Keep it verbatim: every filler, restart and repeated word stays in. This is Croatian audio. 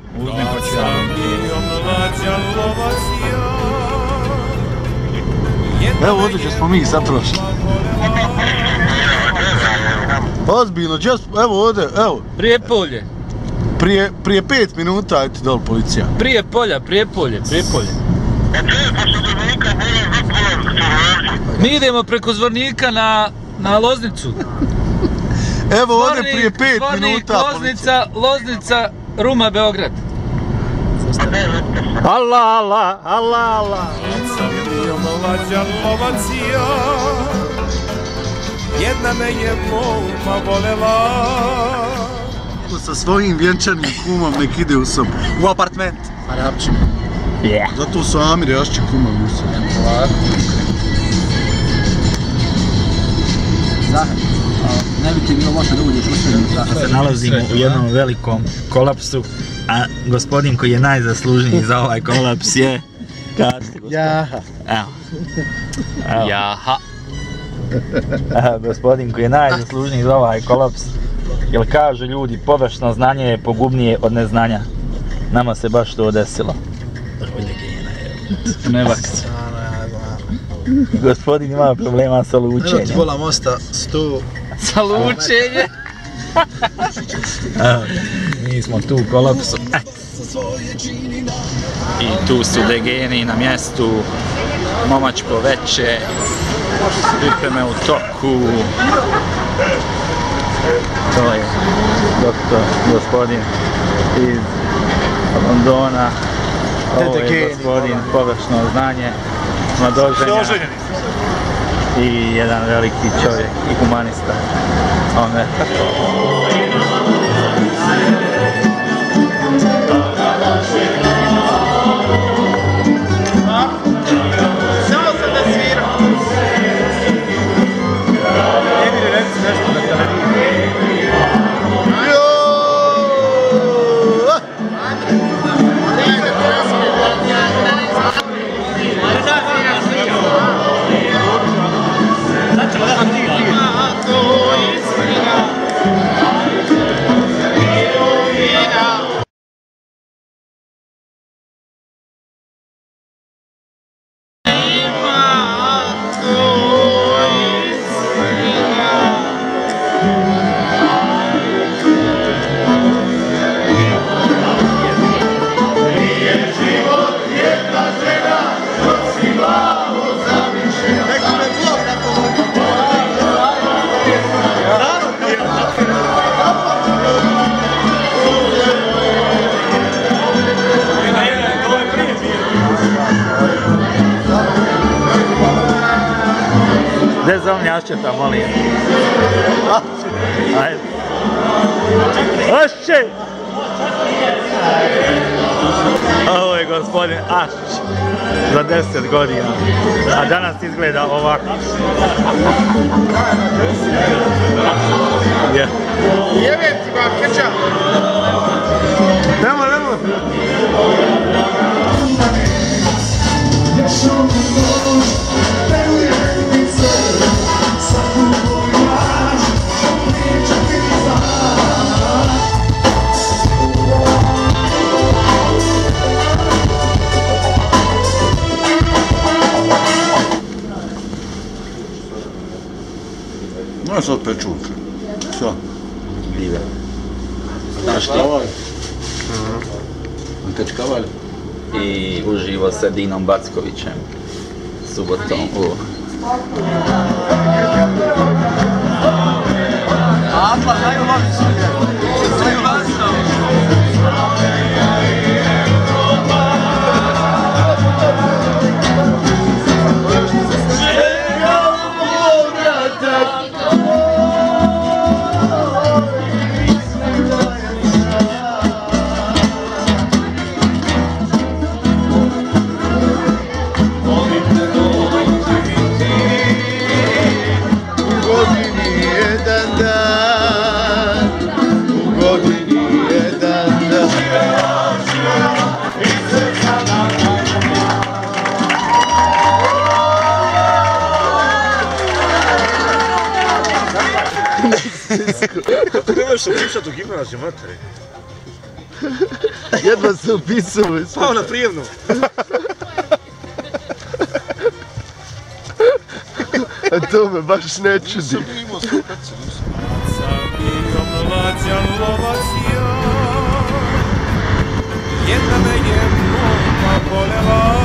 Uzmi pa ću ja. Evo ovdje gdje smo mi sad prošli. Ozbiljno, evo ovdje, evo. Prijepolje. Prije, prije pet minuta je ti dol policija. Prije polja, prije polje, prije polje. Mi idemo preko Zvornika na, na Loznicu. Evo ovdje prije pet Zvornik, minuta Loznica, Loznica, Ruma, Beograd. Allah, Allah, Allah, Allah. Jedna me je moma volela. Sa svojim vjenčanim kumom nek ide u sobu. U apartment. Arapčima. Yeah. Zato su Amir i Ašće kumom u sobu. Zahar, ne bi ti bilo loše da uđeš u srednju Zahar. Se nalazimo u jednom velikom kolapsu, a gospodin koji je najzaslužniji za ovaj kolaps je... Jaha. Evo. Evo. Jaha. Evo, gospodin koji je najzaslužniji za ovaj kolaps, jer kažu ljudi, površno znanje je pogubnije od neznanja. Nama se baš to desilo. Ne vaks. Gospodin ima problema sa lučenjem. Evo ti pola mosta, sto... Sa lučenjem? Evo, mi smo tu u kolapsu. I tu su degeni na mjestu, momačko veče, pripreme u toku. To je doktor, gospodin iz Londona. Ovo je gospodin površno znanje, mladoženja i jedan veliki čovjek i humanista. On je Samo sam da sviram. Emir, reci nešto na televiziji. Gdje zovni Aščeta, molim? Ajde. Ašče! Ovo je gospodin Ašč za deset godina, a danas izgleda ovako. Jebem ti ba, krča! Nemo, nemo! No je sad pečurka. Šta? Gljive. Kačkavalj. Kačkavalj. I uživo sa Dinom Backovićem. Subotom u... Apa, daj u lovicu. Daj u lovicu. Kako nemaš što pričat u gimnaziju, materi? Jedva se upisao i sve. Pao na prijemnu. A to me baš ne čudi. Sam bio mlađan lovac ja, jedna me je momka volela.